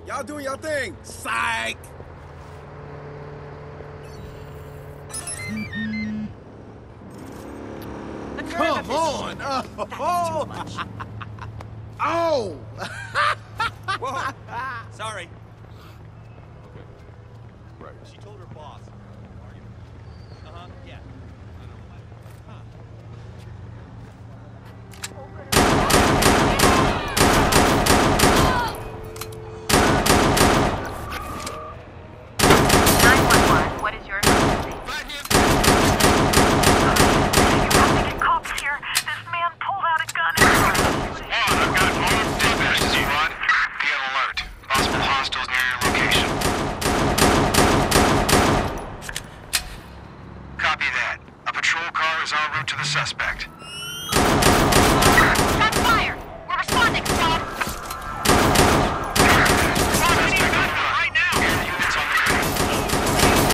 Y'all doing your thing. Psych! Come on! Oh! Oh! Whoa! Sorry. Okay. Right. She told her boss. Uh-huh, yeah.